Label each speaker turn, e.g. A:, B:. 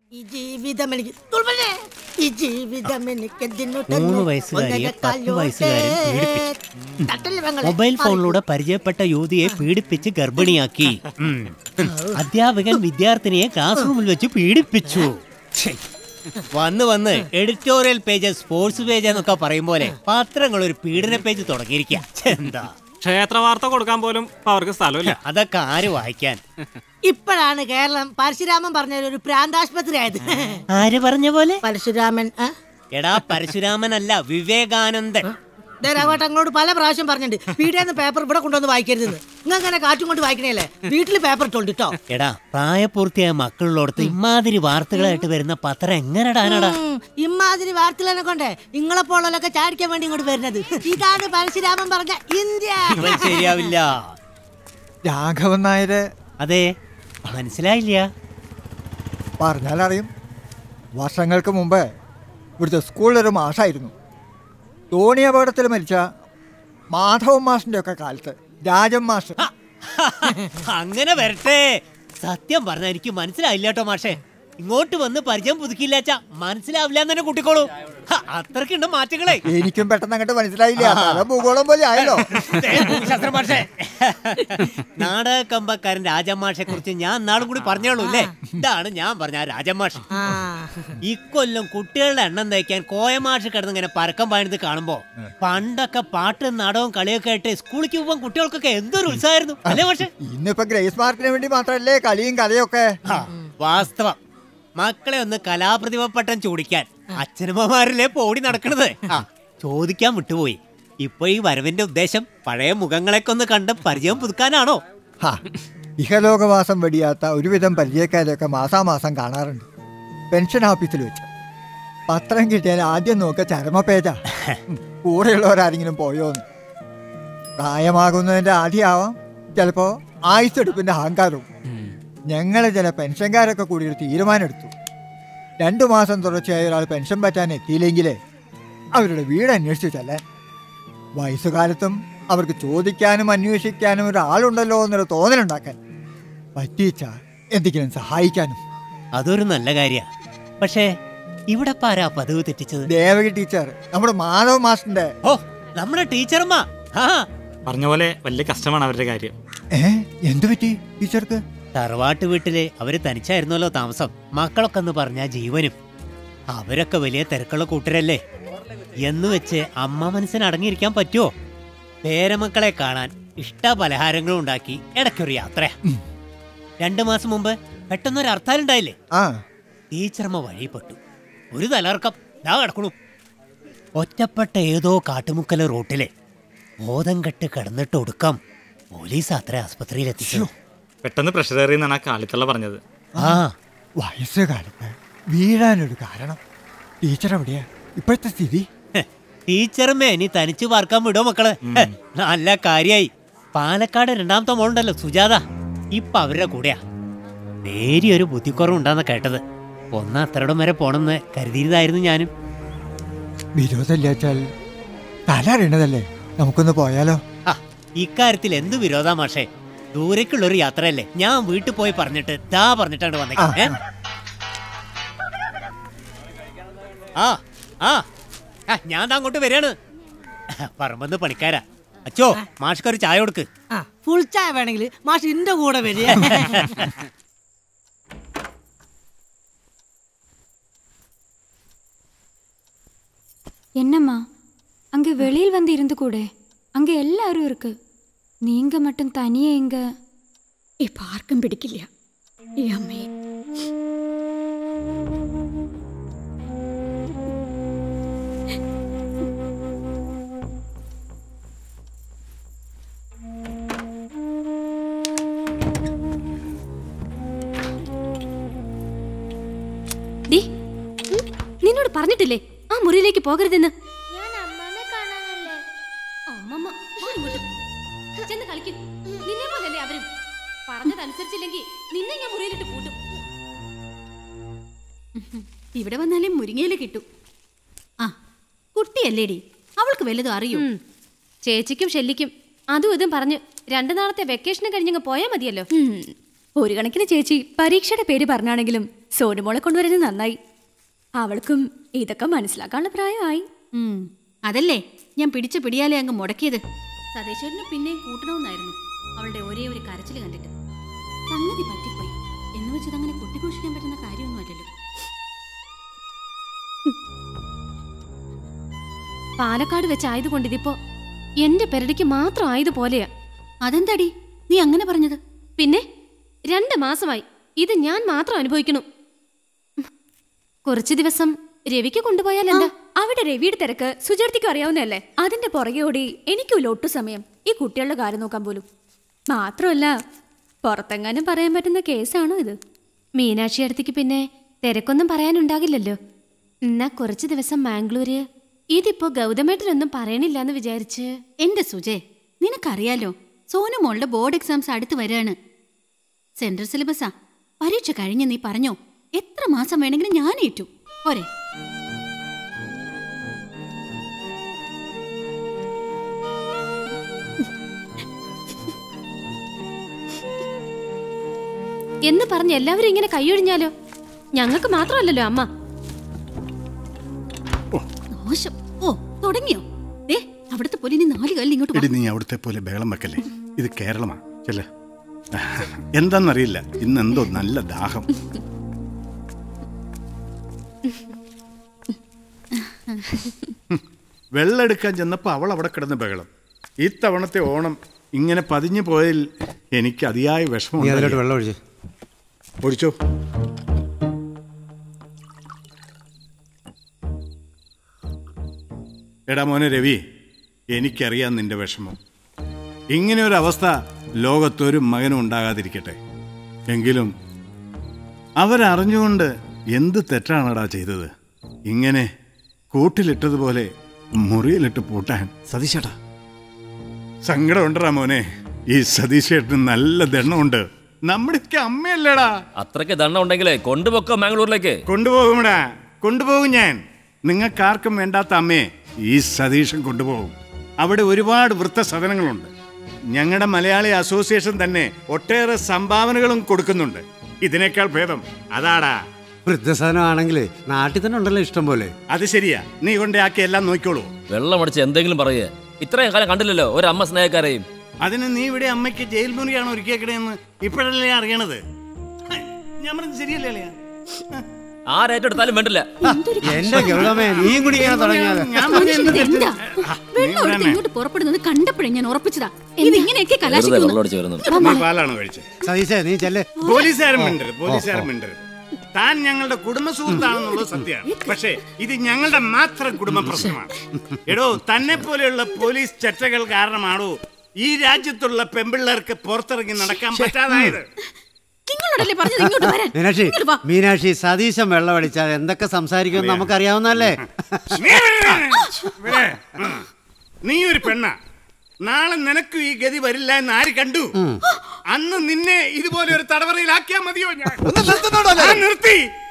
A: ഈ ജീവിതം എനിക്ക്
B: 3 വയസ്സുകാരിയെ 10 വയസ്സുകാരൻ പീഡിപ്പിച്ചു. മൊബൈൽ ഫോണിലൂടെ പരിചയപ്പെട്ട യുവതിയെ പീഡിപ്പിച്ച് ഗർഭിണിയാക്കി. അധ്യാപകൻ വിദ്യാർത്ഥിനിയെ ക്ലാസ് റൂമിൽ വെച്ച് പീഡിപ്പിച്ചു. വന്ന് എഡിറ്റോറിയൽ പേജ്, സ്പോർട്സ് പേജ് എന്നൊക്കെ പറയും പോലെ പത്രങ്ങൾ ഒരു പീഡന പേജ് തുടങ്ങിയിരിക്കുക. എന്താ
C: ക്ഷേത്ര വാർത്ത കൊടുക്കാൻ പോലും അവർക്ക് സ്ഥലമില്ല.
B: അതൊക്കെ ആര് വായിക്കാൻ?
A: ഇപ്പോഴാണ് കേരളം പരശുരാമൻ പറഞ്ഞ ഒരു പ്രാന്താശുപത്രി ആയത്.
B: ആര് പറഞ്ഞ പോലെ?
A: പരശുരാമൻ.
B: എടാ പരശുരാമനല്ല, വിവേകാനന്ദൻ.
A: അങ്ങോട്ട് പല പ്രാവശ്യം പറഞ്ഞിട്ടുണ്ട് പീഡിയെന്ന് പേപ്പർ ഇവിടെ കൊണ്ടുവന്ന് വായിക്കരുതെന്ന്. ഇങ്ങനെ കാറ്റും കൊണ്ട് വായിക്കണേല്ലേ, വീട്ടില് പേപ്പർ ഇട്ടോണ്ടിട്ടോ.
B: എടാ പ്രായപൂർത്തിയായ മക്കളിലോടത്ത് ഇമാതിരി വാർത്തകളായിട്ട് വരുന്ന പത്രം എങ്ങനെ ഇടാനടാ?
A: ഇമാതിരി വാർത്തകളെ കൊണ്ടേ നിങ്ങളെ പോലൊക്കെ ചാടിക്കാൻ വേണ്ടി ഇങ്ങോട്ട് വരുന്നത്. ഇതാണ് പരശുരാമൻ പറഞ്ഞ ഇന്ത്യ.
B: ശരിയാവില്ല.
D: രാഘവൻ നായര്.
B: അതെ, മനസ്സിലായില്ല.
D: പറഞ്ഞാലറിയും. വർഷങ്ങൾക്ക് മുമ്പ് ഇവിടുത്തെ സ്കൂളിലൊരു മാഷായിരുന്നു. തോണി അപകടത്തിൽ മരിച്ച മാധവൻ മാഷിന്റെ ഒക്കെ കാലത്ത് രാജൻ മാഷ്.
B: അങ്ങനെ വരട്ടെ. സത്യം പറഞ്ഞ എനിക്ക് മനസ്സിലായില്ല കേട്ടോ മാഷേ. ഇങ്ങോട്ട് വന്ന് പരിചയം പുതുക്കിയില്ലാച്ച മനസ്സിലാവില്ല എന്ന് തന്നെ കൂട്ടിക്കോളൂ. അത്രക്കുണ്ട് മാറ്റങ്ങളെ.
D: എനിക്കും പെട്ടെന്ന് അങ്ങോട്ട് മനസ്സിലായില്ല. ഭൂഗോളം പോലെ ആയല്ലോ.
B: നാടക കമ്പക്കാരൻ രാജമാഷെ കുറിച്ച് ഞാൻ നാളും കൂടി പറഞ്ഞോളൂ അല്ലേ? ഇതാണ് ഞാൻ പറഞ്ഞ രാജമാഷ്. ഇക്കൊല്ലം കുട്ടികളുടെ എണ്ണം തയ്ക്കാൻ കോയമാഷ് കിടന്ന് ഇങ്ങനെ പരക്കം പാടുന്നത് കാണുമ്പോ പണ്ടൊക്കെ പാട്ടും നാടകവും കളിയൊക്കെ ആയിട്ട് സ്കൂളിലേക്ക് പോകാൻ കുട്ടികൾക്കൊക്കെ എന്തൊരു ഉത്സാഹമായിരുന്നു അല്ലേ മാഷെ?
D: ഇന്നിപ്പോ ഗ്രേസ് മാർക്കിന് വേണ്ടി മാത്രല്ലേ കളിയും കഥയൊക്കെ.
B: വാസ്തവം. മക്കളെ ഒന്ന് കലാപ്രതിഭ ചൂടിക്കാൻ അച്ഛനമ്മമാരിലെ പോടി നടക്കണത്. ചോദിക്കാൻ വിട്ടുപോയി. ഇപ്പൊ ഈ വരവിന്റെ ഉദ്ദേശം പഴയ മുഖങ്ങളെയൊക്കെ ഒന്ന് കണ്ട് പരിചയം പുതുക്കാനാണോ?
D: ഇഹലോകവാസം വെടിയാത്ത ഒരുവിധം പരിചയക്കാരെയൊക്കെ മാസാമാസം കാണാറുണ്ട് പെൻഷൻ ഓഫീസിൽ വെച്ച്. പത്രം കിട്ടിയാൽ ആദ്യം നോക്കുക ചരമ പേജാ. കൂടെയുള്ളവരാരെങ്കിലും പോയോന്ന്. പ്രായമാകുന്നതിന്റെ ആദ്യമാവാം, ചിലപ്പോ ആയുസ്സെടുപ്പിന്റെ അഹങ്കാരവും. ഞങ്ങളെ ചില പെൻഷൻകാരൊക്കെ കൂടി ഒരു തീരുമാനമെടുത്തു. 2 മാസം തുടർച്ചയായ ഒരാൾ പെൻഷൻ പറ്റാൻ എത്തിയില്ലെങ്കിലേ അവരുടെ വീട് അന്വേഷിച്ചു ചെല്ലാൻ. വയസ്സുകാലത്തും അവർക്ക് ചോദിക്കാനും അന്വേഷിക്കാനും ഒരാളുണ്ടല്ലോ എന്നൊരു തോന്നലുണ്ടാക്കാൻ. പറ്റിച്ച എന്തെങ്കിലും സഹായിക്കാനും.
B: അതൊരു നല്ല കാര്യമാണ്. പക്ഷേ ഇവിടെ പാരാ പതിവ് തെറ്റിച്ചത്?
D: ദേവകി ടീച്ചർ, നമ്മുടെ മാധവ മാസ്റ്ററിന്റെ.
B: ഓ, നമ്മുടെ ടീച്ചറമ്മ.
C: പറഞ്ഞ പോലെ വലിയ കഷ്ടമാണ് അവരുടെ കാര്യം.
D: എന്തു പറ്റി ടീച്ചർക്ക്?
B: തറവാട്ട് വീട്ടില് അവര് തനിച്ചായിരുന്നല്ലോ താമസം. മക്കളൊക്കെ എന്ന് പറഞ്ഞാ ജീവനും. അവരൊക്കെ വലിയ തിരക്കുള്ള കൂട്ടരല്ലേ. എന്ന് വെച്ച് അമ്മ മനസ്സിന് അടങ്ങിയിരിക്കാൻ പറ്റുമോ? പേരമക്കളെ കാണാൻ ഇഷ്ട പലഹാരങ്ങളും ഉണ്ടാക്കി ഇടയ്ക്കൊരു യാത്ര. 2 മാസം മുമ്പ് പെട്ടെന്നൊരു ഹർത്താലുണ്ടായില്ലേ? ടീച്ചർമ്മ വഴിപ്പെട്ടു. ഒരു തലർക്കം ദാ കിടക്കണു. ഒറ്റപ്പെട്ട ഏതോ കാട്ടുമുക്കല റോട്ടിലെ ബോധം കെട്ട് കിടന്നിട്ട് ഒടുക്കം പോലീസ് അത്ര ആസ്പത്രിയിലെത്തിച്ചു.
C: പെട്ടെന്ന് പ്രഷറേറിയെന്നാണ് ആ കാലിത്തള്ള പറഞ്ഞത്.
D: വയസ്സുകാലത്ത് വീഴാനൊരു കാരണം. ടീച്ചർ എവിടെയാ ഇപ്പോഴത്തെ സ്ഥിതി?
B: ടീച്ചറമ്മേ ഇനി തനിച്ച് പാർക്കാൻ വിടോ മക്കള്? നല്ല കാര്യായി. പാലക്കാട് 2ാമത്തെ മോളുണ്ടല്ലോ സുജാത, ഇപ്പൊ അവരുടെ കൂടെയാ. നേരിയൊരു ബുദ്ധിക്കുറവുണ്ടാന്ന കേട്ടത്. അത്രയിടം വരെ പോണെന്ന് കരുതിയതായിരുന്നു ഞാനും.
D: വിരോധമില്ലാച്ചാൽ തല അറിയണതല്ലേ, നമുക്കൊന്ന് പോയാലോ?
B: ഇക്കാര്യത്തിൽ എന്ത് വിരോധാ മാഷേ? ദൂരേക്കുള്ളൊരു യാത്രയല്ലേ. ഞാൻ വീട്ടിൽ പോയി പറഞ്ഞിട്ട് പറഞ്ഞിട്ടാണ് വന്നേ. ഞാൻ അങ്ങോട്ട് വരികയാണ്. പറമ്പെന്ന് പണിക്കാരാ. അച്ചോ, മാഷ്ക്കൊരു ചായ കൊടുക്ക്.
A: ഫുൾ ചായ വേണമെങ്കിൽ മാഷ് എന്റെ കൂടെ വരിക.
E: என்னம்மா அங்கே வெளியில் வந்து இருந்து கூட அங்கே எல்லாரும் இருக்கு. நீங்க மட்டும் தனியே எங்க?
F: ഇപ്പൊ ആർക്കും പിടിക്കില്ല ഈ അമ്മയെ.
E: നിന്നോട് പറഞ്ഞിട്ടില്ലേ ആ മുറിയിലേക്ക് പോകരുതെന്ന്? പറഞ്ഞതനുസരിച്ചില്ലെങ്കിൽ നിന്നെ ഞാൻ മുറിയിലിട്ട് പൂട്ടും. ഇവിടെ വന്നാലേ മുരിങ്ങയില കിട്ടും. ആ കുട്ടിയല്ലേടി, അവൾക്ക് വല്ലതും അറിയൂ. ചേച്ചിക്കും ഷെല്ലിക്കും അതും ഇതും പറഞ്ഞ് 2 നാളത്തെ വെക്കേഷനും കഴിഞ്ഞങ്ങ് പോയാൽ മതിയല്ലോ.
G: ഒരു കണക്കിന് ചേച്ചി പരീക്ഷയുടെ പേര് പറഞ്ഞാണെങ്കിലും സോനുമോളെ കൊണ്ടുവരുന്നത് നന്നായി. അവൾക്കും ഇതൊക്കെ മനസ്സിലാക്കാനുള്ള പ്രായമായി.
E: അതല്ലേ ഞാൻ പിടിച്ച പിടിയാലേ അങ്ങ് മുടക്കിയത്. സതീശേട്ടന് പിന്നെ കൂട്ടണമെന്നായിരുന്നു അവളുടെ ഒരേ ഒരു കരച്ചിൽ കണ്ടിട്ട്. സംഗതി പറ്റിപ്പോയി എന്ന് വെച്ചത് അങ്ങനെ കൊട്ടിഘോഷിക്കാൻ പറ്റുന്ന കാര്യമൊന്നും അല്ലല്ലോ.
G: പാലക്കാട് വെച്ചായതുകൊണ്ട് ഇതിപ്പോ എന്റെ പെരടിക്ക് മാത്രം ആയതുപോലെയാ.
E: അതെന്താടി നീ അങ്ങനെ പറഞ്ഞത്?
G: പിന്നെ 2 മാസമായി ഇത് ഞാൻ മാത്രം അനുഭവിക്കുന്നു. കുറച്ചു ദിവസം രവിക്ക് കൊണ്ടുപോയാൽ എന്താ? അവിടെ രവിയുടെ തിരക്ക് സുചേർത്തിക്കും അറിയാവുന്നതല്ലേ. അതിന്റെ പുറകെ ഓടി എനിക്കുള്ള ഒട്ടു സമയം ഈ കുട്ടികളുടെ കാര്യം നോക്കാൻ പോലും. മാത്രമല്ല പുറത്തെങ്ങാനും പറയാൻ പറ്റുന്ന കേസാണോ ഇത്? മീനാക്ഷി അടുത്തേക്ക് പിന്നെ തിരക്കൊന്നും പറയാനുണ്ടാകില്ലല്ലോ. എന്നാ കുറച്ചു ദിവസം മാംഗ്ലൂര്. ഇതിപ്പോ ഗൗതമേട്ടനൊന്നും പറയണില്ലാന്ന് വിചാരിച്ച്.
E: എന്റെ സുജേ, നിനക്കറിയാലോ സോനു മോളുടെ ബോർഡ് എക്സാംസ് അടുത്ത് വരികയാണ്. സെൻട്രൽ സിലബസാ. പരീക്ഷ കഴിഞ്ഞ് നീ പറഞ്ഞോ എത്ര മാസം വേണമെങ്കിലും ഞാൻ ഏറ്റു പോരെ.
G: എന്ന് പറഞ്ഞ് എല്ലാവരും ഇങ്ങനെ കൈയൊഴിഞ്ഞാലോ? ഞങ്ങൾക്ക് മാത്രമല്ലല്ലോ അമ്മ.
E: മോശം. ഓ തുടങ്ങിയോ? അവിടുത്തെ പോലെ നീ 4 കാലിൽ ഇങ്ങോട്ട്
H: നീ അവിടുത്തെ പോലെ ബഹളം വെക്കല്ലേ. ഇത് കേരളമാ. ചെല്ല. എന്താന്നറിയില്ല, ഇന്നെന്തോ നല്ല ദാഹം. വെള്ളം എടുക്കാൻ ചെന്നപ്പോ അവൾ അവിടെ കിടന്ന് ബഹളം. ഇത്തവണത്തെ ഓണം ഇങ്ങനെ പതിഞ്ഞു പോയതിൽ എനിക്ക് അതിയായ വിഷമം.
I: വെള്ളം
H: ഒഴിച്ചോ. എടാ മോനെ രവി, എനിക്കറിയാം നിന്റെ വിഷമം. ഇങ്ങനെ ഒരു അവസ്ഥ ലോകത്തൊരു മകനും ഉണ്ടാകാതിരിക്കട്ടെ. എങ്കിലും അവരറിഞ്ഞുകൊണ്ട് എന്ത് തെറ്റാണടാ ചെയ്തത്? ഇങ്ങനെ കൂട്ടിലിട്ടതുപോലെ മുറിയിലിട്ട് പൂട്ടാൻ.
I: സതീശേട്ടാ,
H: സങ്കടമുണ്ടടാ മോനെ. ഈ സതീശേട്ടന് നല്ല ദണ്ണമുണ്ട്. നമ്മുടെയൊക്കെ അമ്മയല്ലേടാ.
J: അത്രയ്ക്ക് ദണ്ണം ഉണ്ടെങ്കിലേ കൊണ്ടുപോക്കോ മാംഗ്ലൂരിലേക്ക്.
H: കൊണ്ടുപോകുമടാ, കൊണ്ടുപോകും ഞാൻ. നിങ്ങൾക്കാർക്കും വേണ്ടാത്ത അമ്മയെ ഈ സതീശൻ കൊണ്ടുപോകും. അവിടെ ഒരുപാട് വൃദ്ധസദനങ്ങളുണ്ട്. ഞങ്ങളുടെ മലയാളി അസോസിയേഷൻ തന്നെ ഒട്ടേറെ സംഭാവനകളും കൊടുക്കുന്നുണ്ട്. ഇതിനേക്കാൾ ഭേദം അതാടാ.
I: വൃദ്ധസദനമാണെങ്കിൽ നാട്ടിൽ തന്നെ ഉണ്ടല്ലോ ഇഷ്ടം പോലെ.
H: അത് ശരിയാ, നീ കൊണ്ടാക്കി എല്ലാം നോക്കിക്കോളൂ.
J: വെള്ളം അടിച്ച് എന്തെങ്കിലും പറയേ. ഇത്രയും കാലം കണ്ടില്ലല്ലോ ഒരു അമ്മ സ്നേഹക്കാരെയും.
H: അതിന് നീ ഇവിടെ അമ്മയ്ക്ക് ജയിൽ മുറിയാണോ ഒരുക്കിയേക്കണേന്ന് ഇപ്പോഴല്ലേ അറിയണത്? ഞാൻ പറഞ്ഞത് ശരിയല്ലേ?
J: ആരേറ്റെടുത്താലും വേണ്ടില്ല.
I: എന്റെ ഗൗതമേ, നീയും കൂടി തുടങ്ങിയാലോ?
E: ഇങ്ങോട്ട് പുറപ്പെടുന്നത് കണ്ടപ്പോഴേ ഞാൻ ഉറപ്പിച്ചതാ. ഇതിങ്ങനെയൊക്കെ
H: പാലാണോ കഴിച്ചത്?
I: സതീശേ, നീ ചെല്ലേ.
H: പോലീസുകാരൻ മിണ്ടരുത്. താൻ ഞങ്ങളുടെ കുടുംബ സുഹൃത്താണെന്നുള്ളത് സത്യമാണ്. പക്ഷേ ഇത് ഞങ്ങളുടെ മാത്രം കുടുംബ പ്രശ്നമാണ്. എടോ, തന്നെ പോലെയുള്ള പോലീസ് ചട്ടകൾ കാരണമാണോ ഈ രാജ്യത്തുള്ള പെമ്പിള്ളേർക്ക് പുറത്തിറങ്ങി നടക്കാൻ പറ്റാതായത്?
I: മീനാക്ഷി, സതീശൻ വെള്ളം അടിച്ചാൽ എന്തൊക്കെ സംസാരിക്കുമെന്ന് നമുക്കറിയാവുന്നല്ലേ.
H: നീ ഒരു പെണ്ണ. നാളെ നിനക്കും ഈ ഗതി വരില്ല എന്ന് ആര് കണ്ടു? അന്ന് നിന്നെ ഇതുപോലെ ഒരു തടവറയിലാക്കിയാ മതിയോ? ഞാൻ നിർത്തി.